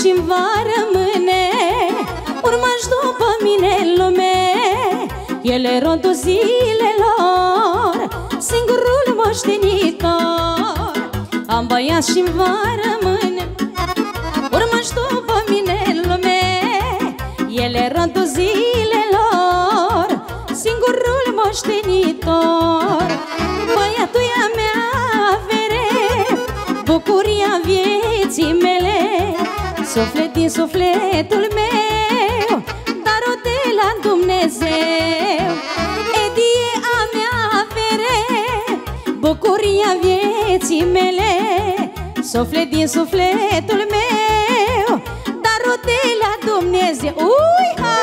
și-mi va rămâne urmași după mine în lume. Ele rodul zilelor, singurul moștenitor. Am băiat și-mi va rămâne urmași după mine în lume. Ele rodul zilelor, singurul moștenitor. Băiatul e a mea avere, bucuria vieții mele, suflet din sufletul meu, dar-o de la Dumnezeu. Edi e a mea avere, bucuria vieții mele, suflet din sufletul meu, dar-o de la Dumnezeu. Ui-ha!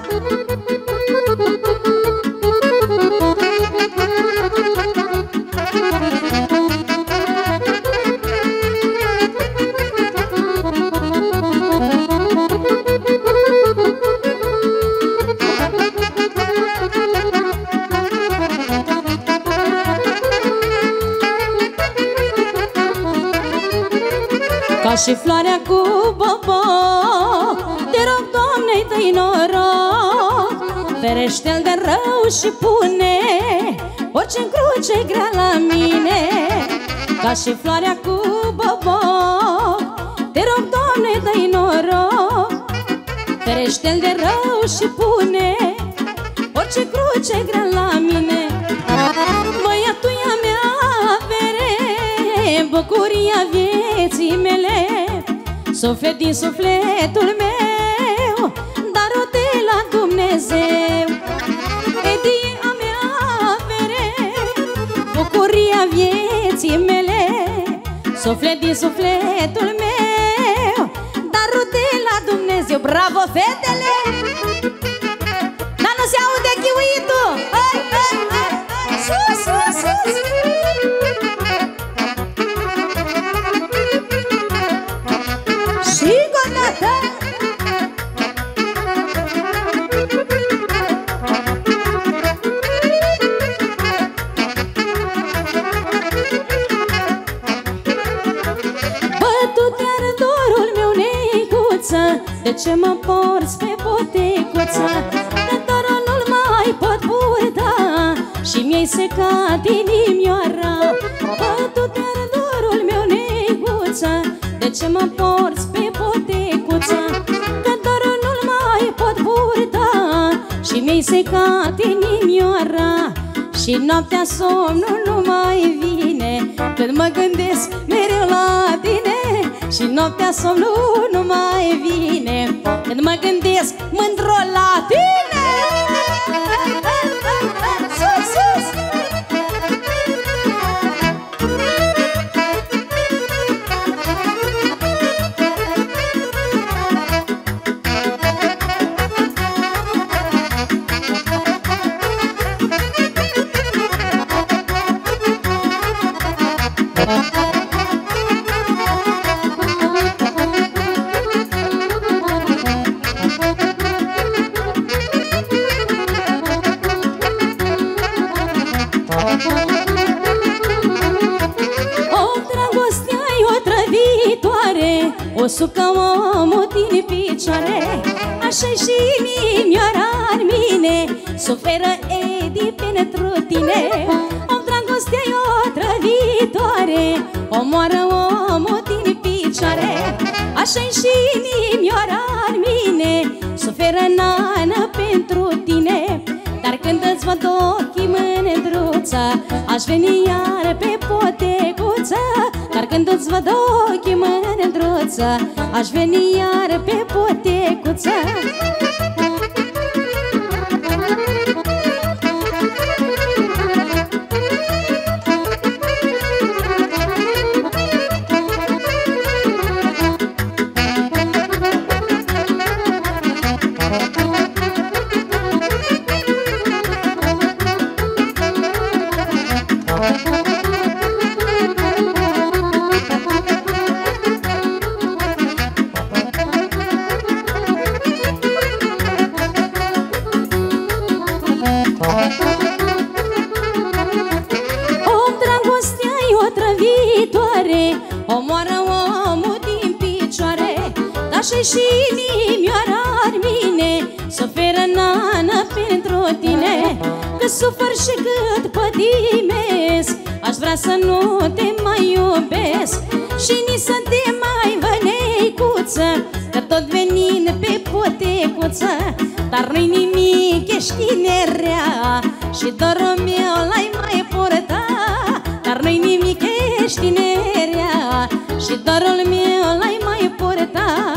Ca și floarea cu boboc, te rog, Doamne-i dă-i noroc, ferește-l de rău și pune orice cruce grea la mine. Ca și floarea cu boboc, te rog, Doamne, dă-i noroc, ferește-l de rău și pune orice cruce grea la mine. Băiatul e a mea avere, bucuria vieții mele, suflet din sufletul meu, dar-o de la Dumnezeu. Edi e a mea avere, bucuria vieții mele, suflet din sufletul meu, dar-o de la Dumnezeu. Bravo, fetele! Dar nu se aude chiuitul! Hai, hai, hai! Sus, sus, sus! Și godată! Bătute-ar dorul meu, neicuță, de ce mă porți pe potecuță? De dorul nu-l mai pot purta și mi-ai secat inimioara. Bătute-ar dorul meu, neicuță, de ce mă porți pe potecuță? De dorul nu-l mai pot purta și mi-ai secat inimioara. Și noaptea somnul nu mai vine când mă gândesc mereu la tine. Și noaptea somnul nu mai vine când mă gândesc mândru la tine. Sus, sus! O sucă omul din picioare, așa-i și inimioara în mine, suferă Edi pentru tine. O dragoste-i o trăvitoare, omoară omul din picioare, așa-i și inimioara în mine, suferă Nana pentru tine. Dar când îți văd ochii, mândruță, aș veni iar pe potecuță. Dar când îți văd ochii, mândruță, aș veni iar pe potecuță. Omoară omul din picioare, Lasă și inimioara ar mine s-oferă nană pentru tine, că sufăr și cât pătimesc, aș vrea să nu te mai iubesc și nici să te mai văneicuță, că tot venin pe potecuță. Dar nu-i nimic, ești tinerea și dorul meu l-ai mai purta. Dar nu-i nimic, ești tinerea și dorul meu l-ai mai purta.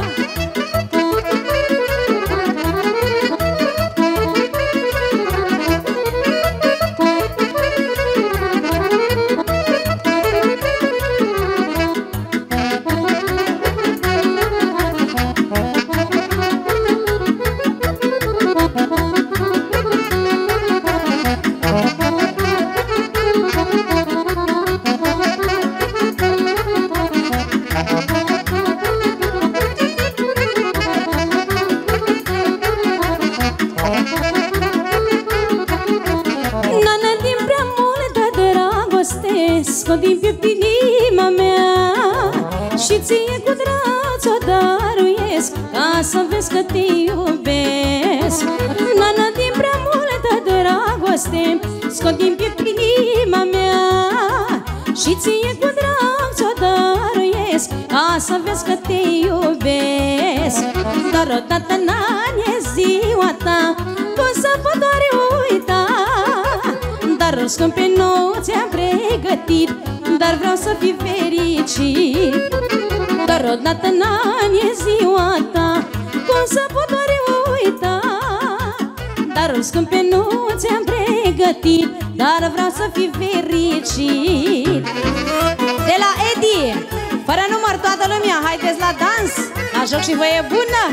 Scot din piept inima mea și ție cu drag ți-o dăruiesc, ca să vezi că te iubesc. Nana, din prea multă dragoste scot din piept inima mea și ție cu drag ți-o dăruiesc, ca să vezi că te iubesc. Dar odată în ani e ziua ta, cum să pot doar uita. Darul scumpe nu ți-am pregătit, dar vreau să fii fericit. Dar odată în ani e ziua ta, cum să pot oare uita. Darul scumpe nu ți-am pregătit, dar vreau să fii fericit. De la Edi, fără număr toată lumea, haideți la dans, la joc și voie bună.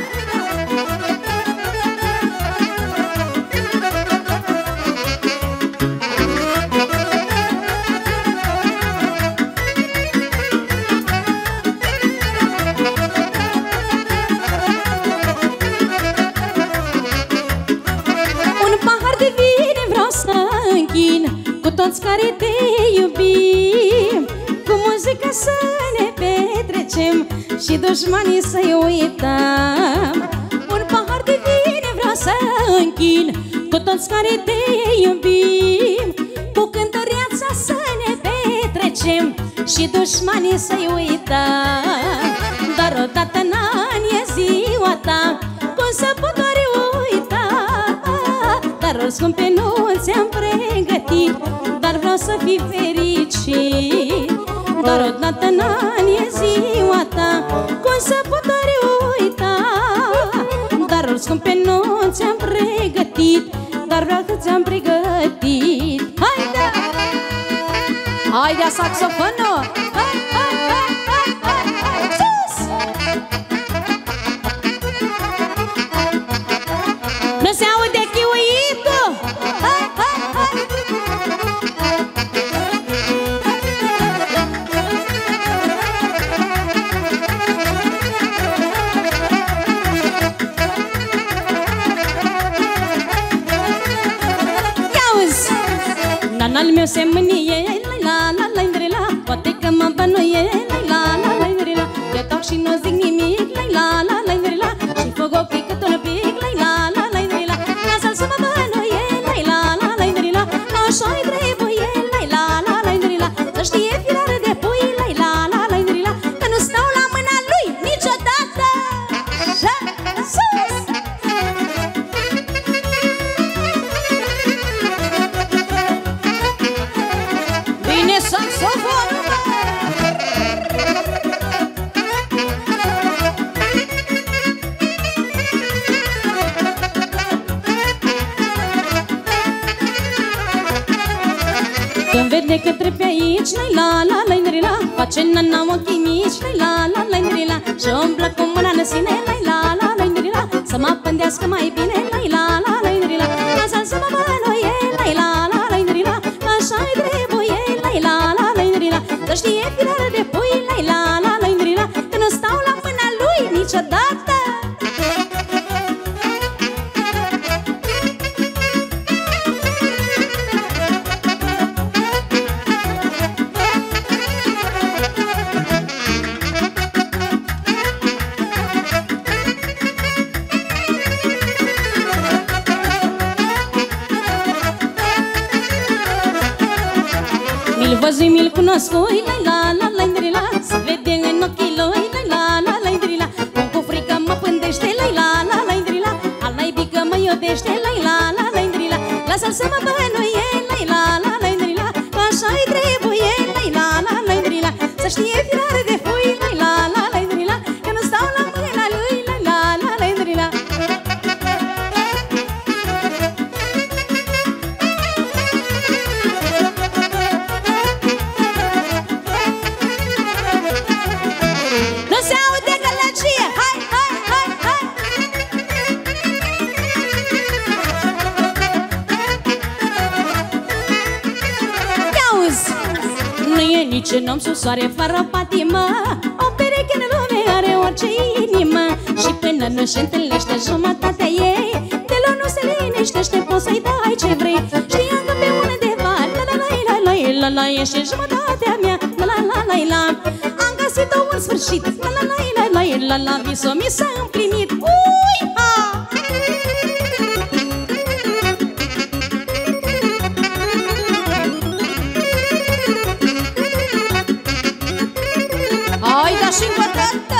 Cu toți care te iubim, cu muzică să ne petrecem și dușmanii să-i uităm. Un pahar de vin vreau să închin, cu toți care te iubim, cu cântăreața să ne petrecem și dușmanii să-i uităm. Dar odată în ani e ziua ta, cum să pot oare uita. Darul scumpe nu ți-am pregătit, dar vreau să fii fericit. Doar odată în ani e ziua ta, cum să pot oare uita. Darul scumpe nu ți-am pregătit, dar vreau că ți-am pregătit. Haide! Haide, saxofonul! Hai, hai, hai, hai, hai, hai! Sus! Nu se aude chiuitul! Hai, hai, hai! Nanal meu se mânie, la la la la, poate că mă bănuie, la la la la, eu tac și nu zic nimic, la la la la, și făc ochii cât un pic, la la la la, lasă-l să mă bănuie, la la la la, așa-i trebuie, la la la la, să știe firară de pui, la la la la, că nu stau la mâna lui niciodată. Sus! Când vede că trece pe aici, la la la la la, face nana ochii mici, la la la la la, și umblă cu mâna în sine, la la la la la, să mă pândească mai bine, la la la la la, lasă-l să mă bănuie, la la la la la, așa-i trebuie, la la la la la, să știe firară de pui, la la la la, că nu stau la mâna lui niciodată. Mi-l văzui, mi-l cunosc, oi, la la la la, se vede în ochii lui, la la la la, cum cu frică mă pândește, la la la la, al naibică mă iubește, la la la la, lasă-l să mă bănuie, la la la la, că așa-i trebuie, la la la la, să știe fiare de fui, la la la la, că nu stau la mâna lui, la la la la. Nici un om sub soare fără patimă, o pereche în lume are orice inimă. Și până nu-și întâlnește jumătatea ei, deloc nu se liniștește, poți să-i dai ce vrei. Știam că pe undeva, la la la la la la la, ești jumătatea mea, la la la la la. Am găsit-o în sfârșit, la la la la la la la, visul mi s-a împlinit. Ui, ha! Hai, da și încă o dată!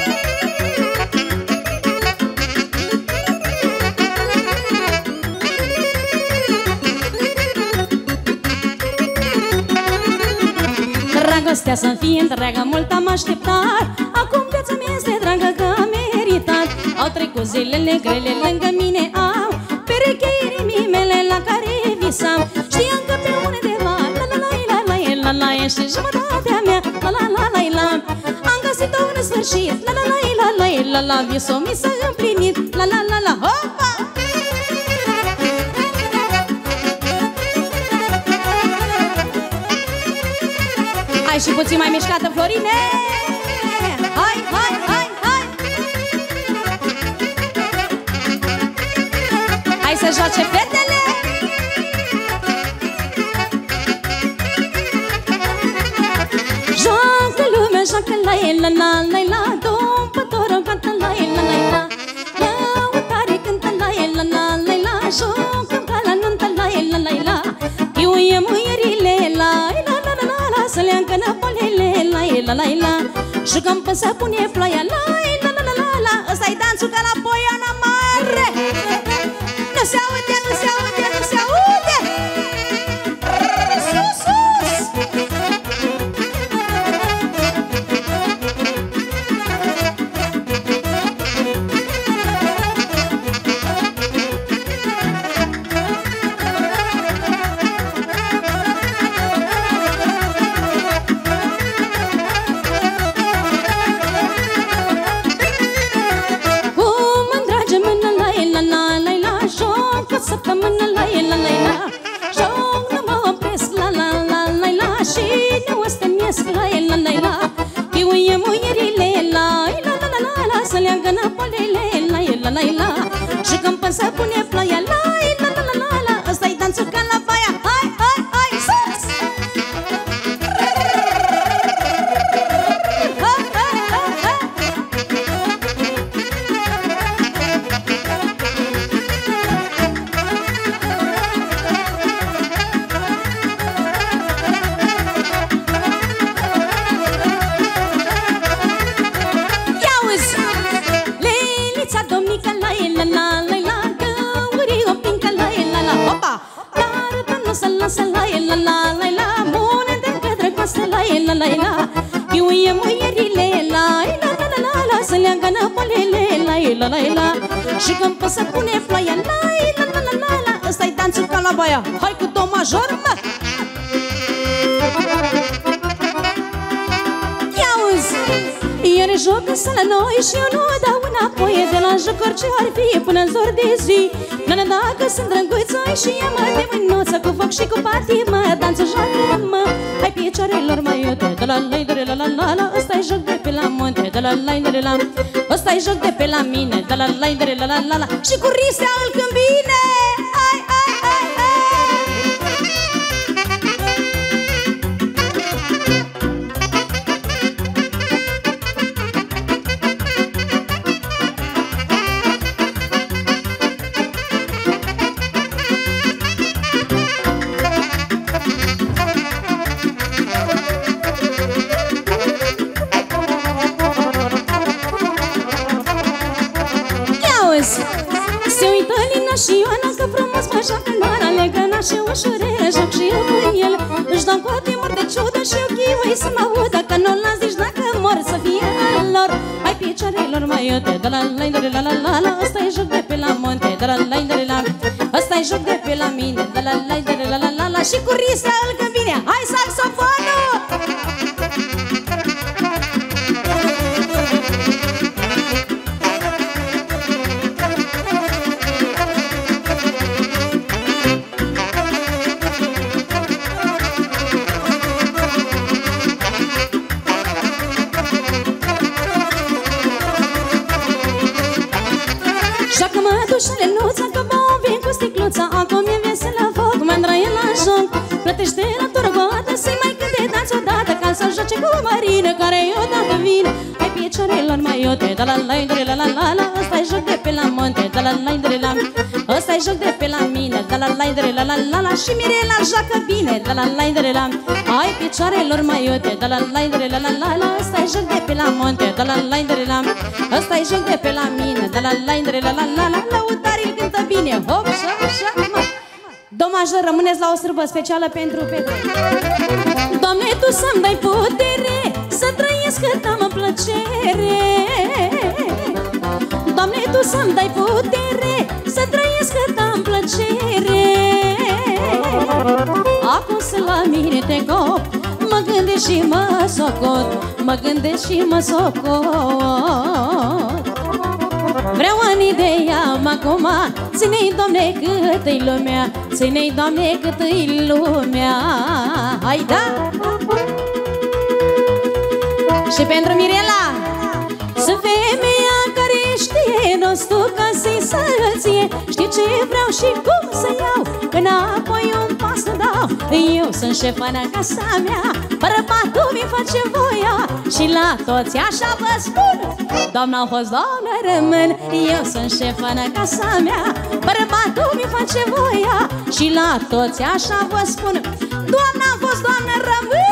Dragostea să-mi fie întreagă, mult am așteptat. Acum viața mea este dragă că am meritat. Au trecut zilele grele lângă mine, au pereche inimii mele la care visam. Știam că pe undeva, la la la la la la la, ești jumătatea mea, la la la la la. Am găsit-o în sfârșit, la la la la la la la, visul mi s-a împlinit, la la la la, hopa! Hai și puțin mai mișcată, Florine! Hai, hai, hai, hai! Hai să joace fetele! Joacă lumea, joacă la el, la la la la, dompătorul cântă la el, la la la, lăutare cântă la el, la la la la, jocăm ca la nuntă la el, la la la, chiuie muierile, la la la la la, să leangă năpolele, la la la, jucăm până să pune ploaia, la la la la la, ăsta-i dansul ca la Poiana Mare. Nu se aude, nu se aude, nu se aude! Sus, sus! Săptămână la el, la la la, joc nu mă opresc, la la la la la, și ne ostenesc, la el, la la la, chiuie muierile, la la la la la, să leangă năpolele, la el, la la la, jucăm până să pune ploaia, la la la la la, ăsta-i dansul ca la baia, hai, hai, hai, sus! Chiuie muierile, la la la la la la, să leangă năpolele, la la la, și când pot să pune ploaia, la la la la la la, ăsta-i dansul ca la baia. Hai cu do major, mă! Ia-uzi! Iar jocă-se la noi și eu nu dau înapoi, de la joc orice ar fi până în zor de zi. Nana, dacă sunt drăguțoi și ea-mă de mânuță, cu foc și cu patimă, danță joacă-mă. Hai picioarelor mai iute, de la la la la la la, ăsta-i joc de pe la munte, de la la la la, ăsta-i joc de pe la mine, de la la la la la la, și cu risea îl câmbine. Ai, ai, ai, ai. joacă nana, legăna și ușurel, joc și eu cu el. Își dau cotimor de ciudă și eu chiui să mă audă, că nu-l las nici dacă mor să fie al lor. Hai picioarelor mai iute, da la la la la la la la, ăsta-i joc de pe la monte, da la la la la, ăsta-i joc de pe la mine, da la la la la la la. Și cu risa îl că vine, hai saxofonul! Joacă-mă dușele nuța, că mă vin cu sticluța. Acum e vesel la foc, mândră e la joc. Plătește la turboată, să-i mai cânte dați odată, ca să joace cu Marina, care odată vine. Hai picioarelor mai iute, da la la la la la la, ăsta-i joc de pe la monte, da la la la la, ăsta-i joc de pe la mine, da la la la la la la. Și Mirela joacă bine, da la la la la. Hai picioarelor mai iute, da la la la la la la, ăsta-i joc de pe la monte, da la la la la, ăsta-i joc de pe la mine, da la la la la la la. Lăutarii îl cântă bine, hop, șa, șa, mă. Do major, rămâneți la o sârbă specială pentru Petre. Doamne, Tu să-mi dai putere, să trăiesc cât am plăcere. Doamne, Tu să-mi dai putere, să trăiesc cât am plăcere. Acum sunt la mine te cop, mă gândesc și mă socot, mă gândesc și mă socot. Vreau ani de iam acum, ține-i, Doamne, cât-i lumea, ține-i, Doamne, cât-i lumea. Hai, da! Și pentru Mirela, sunt femeia care știe rostul casei să-ție. Știu ce vreau și cum să iau, înapoi un pas să dau. Eu sunt șefa în casa mea, bărbatul mi face voia, și la toți așa vă spun, doamna-a fost, doamna rămân. Eu sunt șefa în casa mea, bărbatul mi face voia, și la toți așa vă spun, doamna-a fost, doamna rămân.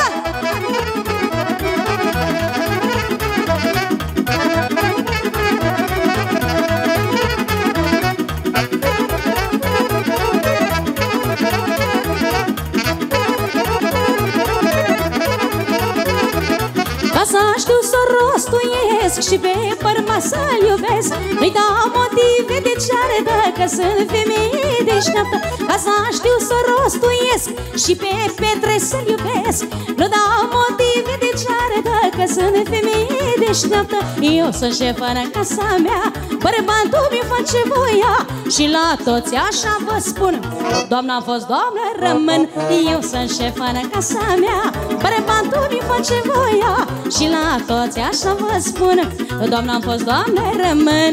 Să știu să rostuiesc și pe bărbat să-l iubesc, nu-i dau motive de ceară dacă sunt femeie deșteaptă. Ca să știu să rostuiesc și pe Petre să-l iubesc, nu dau motive de ceară dacă sunt femeie deșteaptă. Eu sunt șefa în casa mea, bărbatul mi face voia, și la toți așa vă spun, doamna-a fost, doamna rămân. Eu sunt șefa în casa mea, bărbatul mi face voia, și la toți așa vă spun, doamna-a fost, doamna rămân.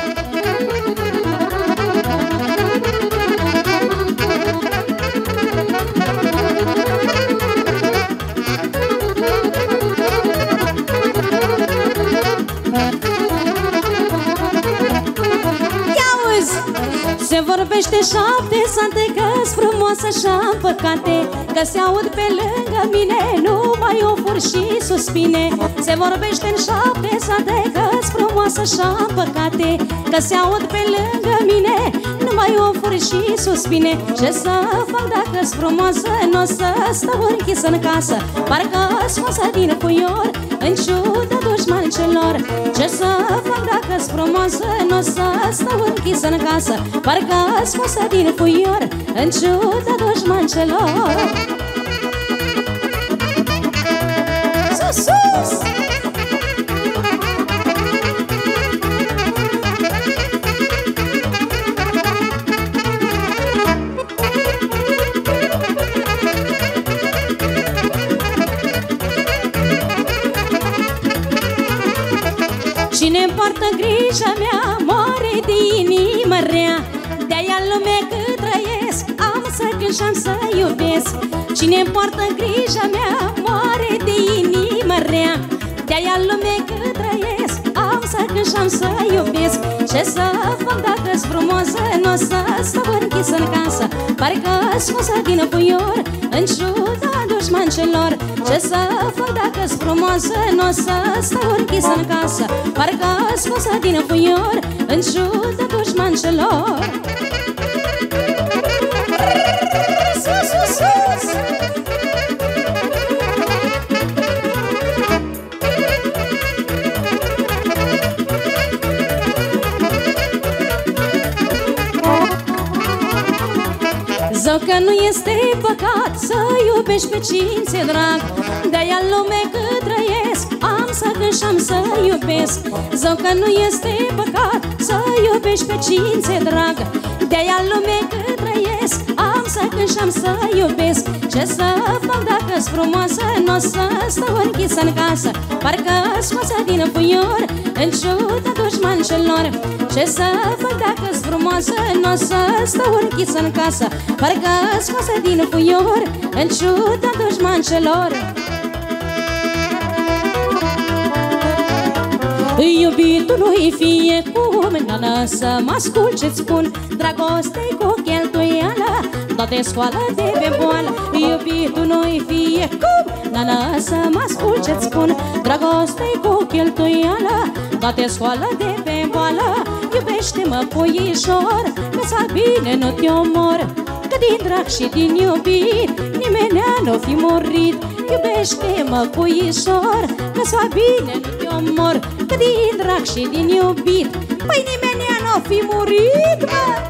Se vorbește șapte sate, că-s frumoasă și-am păcate, că se aud pe lângă mine numai ofuri și suspine. Se vorbește în șapte sate, că-s frumoasă și-am păcate, că se aud pe lângă mine numai ofuri și suspine. Ce să fac dacă-s frumoasă, n-o să stau închisă în casă, parcă-s scoasă din puior, în ciuda dușmancelor. Ce să fac dacă-s frumoasă, n-o să stau închisă în casă, parcă-s scoasă din puior, în ciuda dușmancelor. Sus, sus! Cine-mi poartă grija mea moare de inimă rea, de-aia în lume cât trăiesc am să cânt și-am să iubesc. Cine-mi poartă grija mea moare de inimă rea, de-aia în lume cât trăiesc am să cânt și-am să iubesc. Ce să fac dacă-s frumoasă, n-o să stau închisă în casă, parcă-s scoasă din puior, în ciuda dușmancelor. Ce să fac dacă-s frumoasă, n-o să stau închisă în casă, parcă-s scoasă din puior, în ciuda dușmancelor. sus! Zău că nu este păcat să iubești pe cine ți-e drag, de-aia în lume cât trăiesc am să cânt și am să iubesc. Zău că nu este păcat să iubești pe cine ți-e drag, de-aia în lume cât trăiesc am să cânt și am să iubesc. Ce să fac dacă-s frumoasă, n-o să stau închisă în casă, parcă scoasă din puior în ciuda dușmancelor. Ce să fac dacă-s frumoasă, n-o să stau închisă în casă, parcă scoasă din puior în ciuda dușmancelor. Iubitului fie cum, nana, să mă ascult ce-ți spun, dragoste-i cu cheltuială, toate scoală de pe boală. Iubitului fie cum, nana, să mă ascult ce-ți spun, dragoste-i cu cheltuială, toate scoală de pe boală. Iubește-mă, puișor, că-ți fac bine, nu te omor, că din drag și din iubit nimenea n-o fi murit. Iubește-mă, puișor, că-ți fac bine, nu te omor, că din drag și din iubit, păi nimenea n-o fi murit, mă!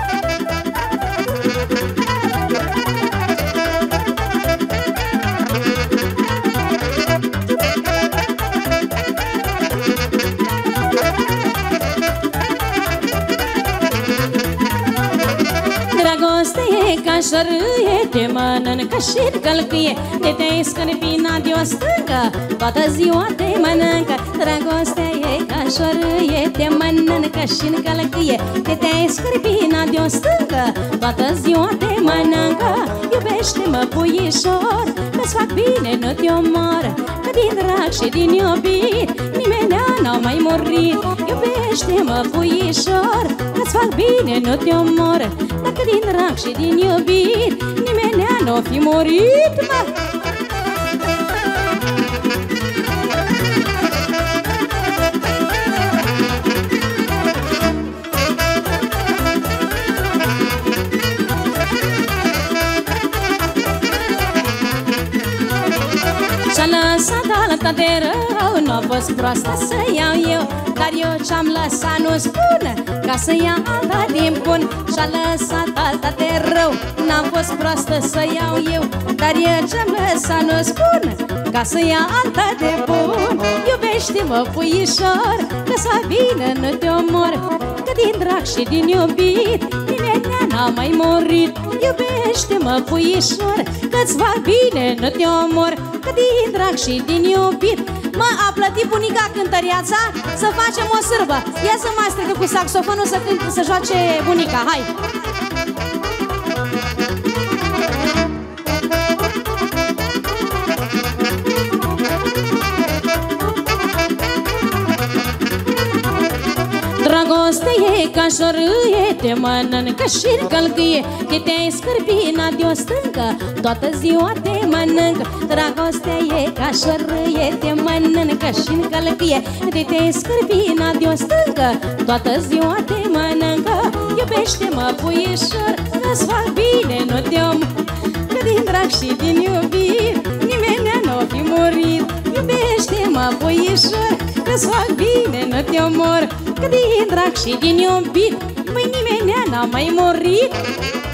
Dragoste e ca șărâie, te mănâncă și-n călcâie, de te-ai scârpina de-o stângă, toată ziua te mănâncă. Dragoste e ca șărâie, te mănâncă și-n călcâie, de te-ai scârpina de-o stângă, toată ziua te mănâncă. Iubește-mă, puișor, că-ți fac bine, nu te omor, că din drag și din iubit nimenea n-au mai murit. Iubește-mă, puișor, că-ți fac bine, nu te omor, dacă din drag și din iubit nimenea n-o fi murit, mă! Și-a lăsat alta de rău, n-a fost proastă să iau eu, dar eu ce-am lăsat nu spun, ca să ia alta din bun. Și-a lăsat alta de rău, n-am fost proastă să iau eu, dar eu ce-am lăsat nu spun, ca să ia alta de bun. Iubește-mă, puișor, că-ți fac bine, nu te omor, că din drag și din iubit nimenea n-a mai murit. Iubește-mă, puișor, că-ți fac bine, nu te omor, că din drag și din iubit. Mă, a plătit bunica cântăreața să facem o sârbă. Ia să mai strică cu saxofonul să joace bunica, hai! Dragoste e ca șorâie, te mănâncă și-n călcâie, că te-ai scârpinat de-o stâncă, toată ziua te mănâncă. Dragoste e ca șorâie, te mănâncă și-n călcâie, că te-ai scârpinat de-o stâncă, toată ziua te mănâncă. Iubește-mă, puișor, că-ți fac bine, nu te om, că din drag și din iubit nimenea n-o fi murit. Iubește-mă, puișor, că-ți fac bine, nu te omor, că din drag și din iubit, măi nimenea n-a mai murit.